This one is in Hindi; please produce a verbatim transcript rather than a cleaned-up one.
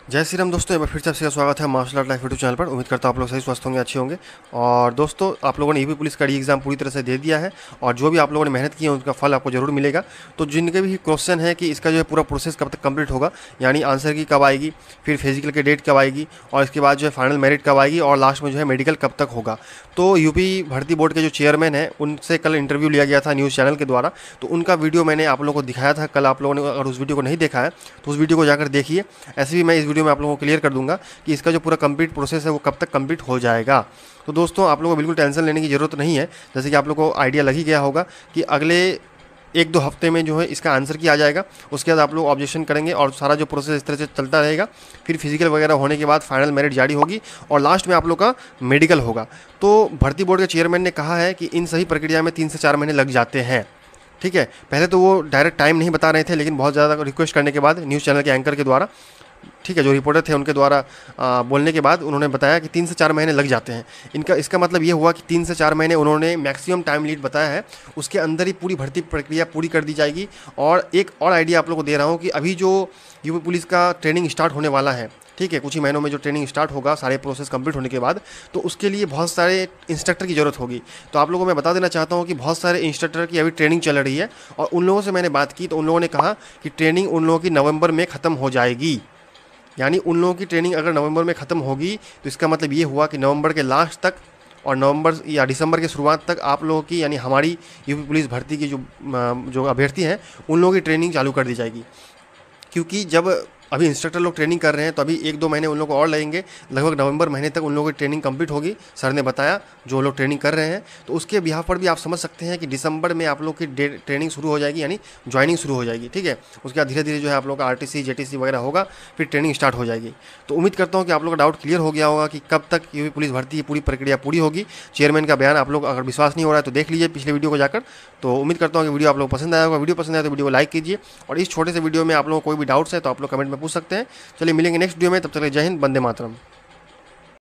जय श्री राम दोस्तों, एक बार फिर से आपका स्वागत है martial art life YouTube channel पर। उम्मीद करता हूँ आप लोग सही स्वस्थ होंगे, अच्छे होंगे। और दोस्तों, आप लोगों ने यूपी पुलिस का री एग्ज़ाम पूरी तरह से दे दिया है और जो भी आप लोगों ने मेहनत की है उसका फल आपको जरूर मिलेगा। तो जिनके भी क्वेश्चन है कि इसका जो है पूरा प्रोसेस कब तक कंप्लीट होगा, यानी आंसर की कब आएगी, फिर फिजिकल की डेट कब आएगी और इसके बाद जो है फाइनल मेरिट कब आएगी और लास्ट में जो है मेडिकल कब तक होगा, तो यूपी भर्ती बोर्ड के जो चेयरमैन है उनसे कल इंटरव्यू लिया गया था न्यूज़ चैनल के द्वारा। तो उनका वीडियो मैंने आप लोगों को दिखाया था कल। आप लोगों ने अगर उस वीडियो को नहीं देखा है तो उस वीडियो को जाकर देखिए। ऐसे भी मैं इस वीडियो में आप लोगों को क्लियर कर दूंगा कि इसका जो पूरा कंप्लीट प्रोसेस है वो कब तक कंप्लीट हो जाएगा। तो दोस्तों, आप लोगों को बिल्कुल टेंशन लेने की ज़रूरत नहीं है। जैसे कि आप लोगों को आइडिया लग ही गया होगा कि अगले एक दो हफ्ते में जो है इसका आंसर की आ जाएगा। उसके बाद आप लोग ऑब्जेक्शन करेंगे और सारा जो प्रोसेस इस तरह से चलता रहेगा। फिर फिजिकल वगैरह होने के बाद फाइनल मेरिट जारी होगी और लास्ट में आप लोग का मेडिकल होगा। तो भर्ती बोर्ड के चेयरमैन ने कहा है कि इन सभी प्रक्रिया में तीन से चार महीने लग जाते हैं। ठीक है, पहले तो वो डायरेक्ट टाइम नहीं बता रहे थे, लेकिन बहुत ज़्यादा रिक्वेस्ट करने के बाद न्यूज़ चैनल के एंकर के द्वारा, ठीक है, जो रिपोर्टर थे उनके द्वारा आ, बोलने के बाद उन्होंने बताया कि तीन से चार महीने लग जाते हैं। इनका इसका मतलब ये हुआ कि तीन से चार महीने उन्होंने मैक्सिमम टाइम लीड बताया है, उसके अंदर ही पूरी भर्ती प्रक्रिया पूरी कर दी जाएगी। और एक और आइडिया आप लोगों को दे रहा हूँ कि अभी जो यूपी पुलिस का ट्रेनिंग स्टार्ट होने वाला है, ठीक है, कुछ ही महीनों में जो ट्रेनिंग स्टार्ट होगा सारे प्रोसेस कंप्लीट होने के बाद, तो उसके लिए बहुत सारे इंस्ट्रक्टर की ज़रूरत होगी। तो आप लोगों को मैं बता देना चाहता हूँ कि बहुत सारे इंस्ट्रक्टर की अभी ट्रेनिंग चल रही है और उन लोगों से मैंने बात की तो उन लोगों ने कहा कि ट्रेनिंग उन लोगों की नवंबर में ख़त्म हो जाएगी। यानी उन लोगों की ट्रेनिंग अगर नवंबर में ख़त्म होगी तो इसका मतलब ये हुआ कि नवंबर के लास्ट तक और नवंबर या दिसंबर की शुरुआत तक आप लोगों की, यानी हमारी यूपी पुलिस भर्ती की जो जो अभ्यर्थी हैं उन लोगों की ट्रेनिंग चालू कर दी जाएगी। क्योंकि जब अभी इंस्ट्रक्टर लोग ट्रेनिंग कर रहे हैं तो अभी एक दो महीने उन लोगों को और लगेंगे। लगभग नवंबर महीने तक उन लोगों की ट्रेनिंग कंप्लीट होगी, सर ने बताया, जो लोग ट्रेनिंग कर रहे हैं। तो उसके बिहाफ पर भी आप समझ सकते हैं कि दिसंबर में आप लोग की ट्रेनिंग शुरू हो जाएगी, यानी ज्वाइनिंग शुरू हो जाएगी। ठीक है, उसके बाद धीरे धीरे जो है आप लोग का R T C J T C वगैरह होगा, फिर ट्रेनिंग स्टार्ट हो जाएगी। तो उम्मीद करता हूँ कि आप लोग का डाउट क्लियर हो गया होगा कि कब तक यूपी पुलिस भर्ती की पूरी प्रक्रिया पूरी होगी। चेयरमैन का बयान आप लोग अगर विश्वास नहीं हो रहा है तो देख लीजिए पिछले वीडियो को जाकर। तो उम्मीद करता हूँ कि वीडियो आप लोग पसंद आया होगा। वीडियो पसंद आया तो वीडियो को लाइक कीजिए और इस छोटे से वीडियो में आप लोगों को कोई भी डाउट्स है तो आप लोग कमेंट में पूछ सकते हैं। चलिए मिलेंगे नेक्स्ट वीडियो में, तब तक जय हिंद, वंदे मातरम।